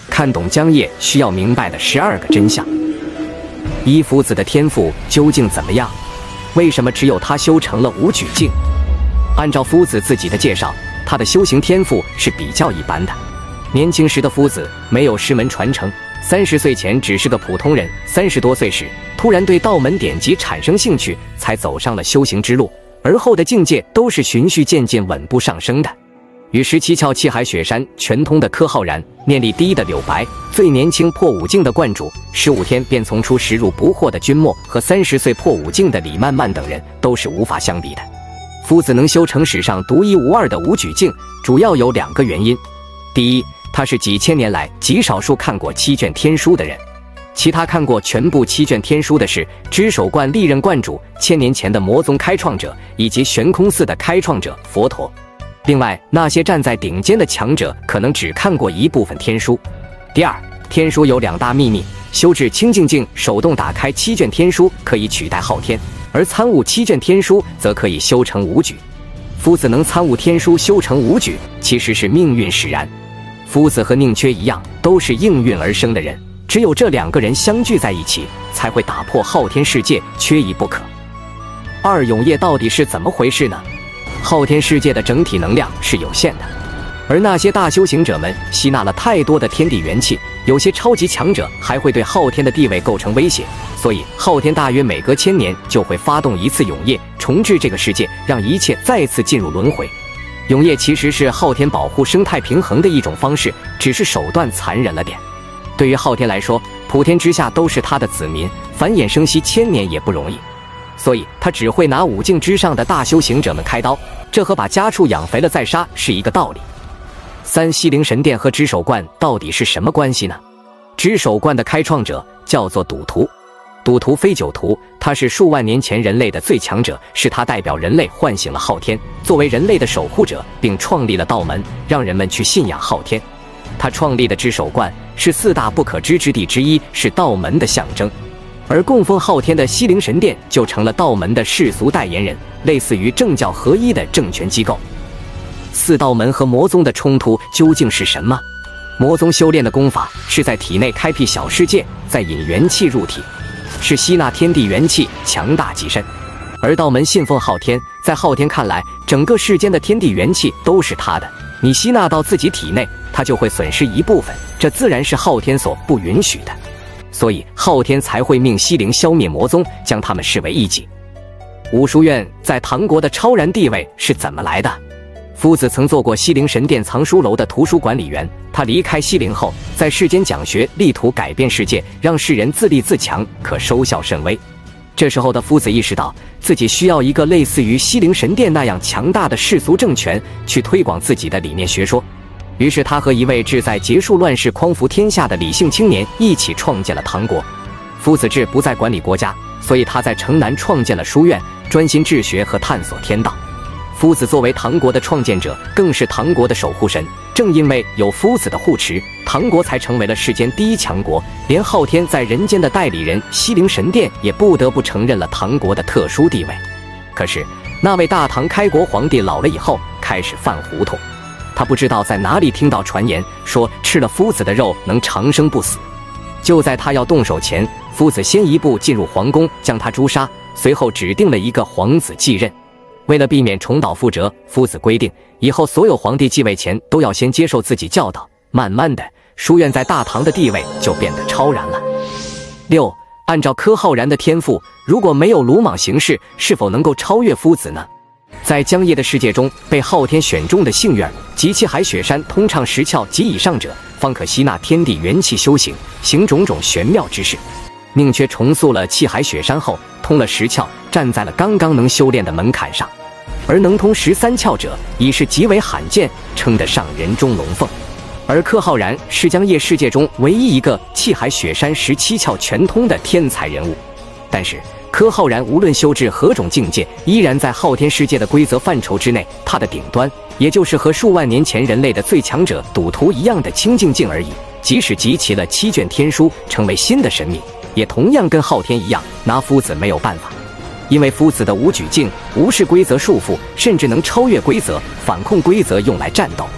看懂江夜需要明白的12个真相。一、夫子的天赋究竟怎么样？为什么只有他修成了无举境？按照夫子自己的介绍，他的修行天赋是比较一般的。年轻时的夫子没有师门传承，30岁前只是个普通人，30多岁时突然对道门典籍产生兴趣，才走上了修行之路。而后的境界都是循序渐进、稳步上升的。与17窍气海雪山全通的柯浩然、念力第一的柳白、最年轻破5境的观主、15天便从出时入不惑的君莫和30岁破5境的李曼曼等人，都是无法相比的。夫子能修成史上独一无二的无举境，主要有2个原因。第一，他是几千年来极少数看过7卷天书的人。其他看过全部7卷天书的是知守观历任观主、1000年前的魔宗开创者以及悬空寺的开创者佛陀。另外，那些站在顶尖的强者可能只看过一部分天书。第二，天书有2大秘密，修至清净境，手动打开7卷天书可以取代昊天，而参悟7卷天书则可以修成无举。夫子能参悟天书修成无举，其实是命运使然。夫子和宁缺一样，都是应运而生的人。只有这2个人相聚在一起，才会打破昊天世界，缺一不可。二、永夜到底是怎么回事呢？昊天世界的整体能量是有限的，而那些大修行者们吸纳了太多的天地元气，有些超级强者还会对昊天的地位构成威胁，所以昊天大约每隔1000年就会发动一次永夜，重置这个世界，让一切再次进入轮回。永夜其实是昊天保护生态平衡的一种方式，只是手段残忍了点。对于昊天来说，普天之下都是他的子民，繁衍生息1000年也不容易，所以他只会拿5境之上的大修行者们开刀，这和把家畜养肥了再杀是一个道理。三、西陵神殿和知守观到底是什么关系呢？知守观的开创者叫做赌徒，赌徒非酒徒，他是数万年前人类的最强者，是他代表人类唤醒了昊天，作为人类的守护者，并创立了道门，让人们去信仰昊天。他创立的知守观是4大不可知之地之一，是道门的象征。而供奉昊天的西陵神殿就成了道门的世俗代言人，类似于政教合一的政权机构。4道门和魔宗的冲突究竟是什么？魔宗修炼的功法是在体内开辟小世界，再引元气入体，是吸纳天地元气，强大极深。而道门信奉昊天，在昊天看来，整个世间的天地元气都是他的，你吸纳到自己体内，他就会损失一部分，这自然是昊天所不允许的，所以昊天才会命西陵消灭魔宗，将他们视为异己。武书院在唐国的超然地位是怎么来的？夫子曾做过西陵神殿藏书楼的图书管理员，他离开西陵后，在世间讲学，力图改变世界，让世人自立自强，可收效甚微。这时候的夫子意识到，自己需要一个类似于西陵神殿那样强大的世俗政权，去推广自己的理念学说。于是他和一位志在结束乱世、匡扶天下的理性青年一起创建了唐国。夫子志不再管理国家，所以他在城南创建了书院，专心治学和探索天道。夫子作为唐国的创建者，更是唐国的守护神。正因为有夫子的护持，唐国才成为了世间第一强国，连昊天在人间的代理人西陵神殿也不得不承认了唐国的特殊地位。可是那位大唐开国皇帝老了以后，开始犯糊涂。他不知道在哪里听到传言，说吃了夫子的肉能长生不死。就在他要动手前，夫子先一步进入皇宫，将他诛杀，随后指定了一个皇子继任。为了避免重蹈覆辙，夫子规定以后所有皇帝继位前都要先接受自己教导。慢慢的，书院在大唐的地位就变得超然了。6. 按照柯浩然的天赋，如果没有鲁莽行事，是否能够超越夫子呢？在江夜的世界中，被昊天选中的幸运儿及气海雪山通畅10窍及以上者，方可吸纳天地元气修行，行种种玄妙之事。宁缺重塑了气海雪山后，通了10窍，站在了刚刚能修炼的门槛上。而能通13窍者已是极为罕见，称得上人中龙凤。而柯浩然是江夜世界中唯一一个气海雪山17窍全通的天才人物。但是柯浩然无论修至何种境界，依然在昊天世界的规则范畴之内，他的顶端也就是和数万年前人类的最强者赌徒一样的清净境而已。即使集齐了7卷天书，成为新的神明，也同样跟昊天一样，拿夫子没有办法。因为夫子的无举境无视规则束缚，甚至能超越规则，反控规则用来战斗。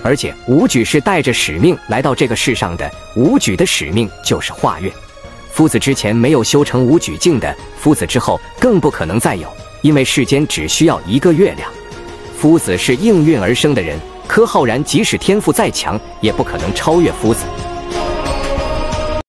而且武举是带着使命来到这个世上的，武举的使命就是化月。夫子之前没有修成武举境的，夫子之后更不可能再有，因为世间只需要一个月亮。夫子是应运而生的人，柯浩然即使天赋再强，也不可能超越夫子。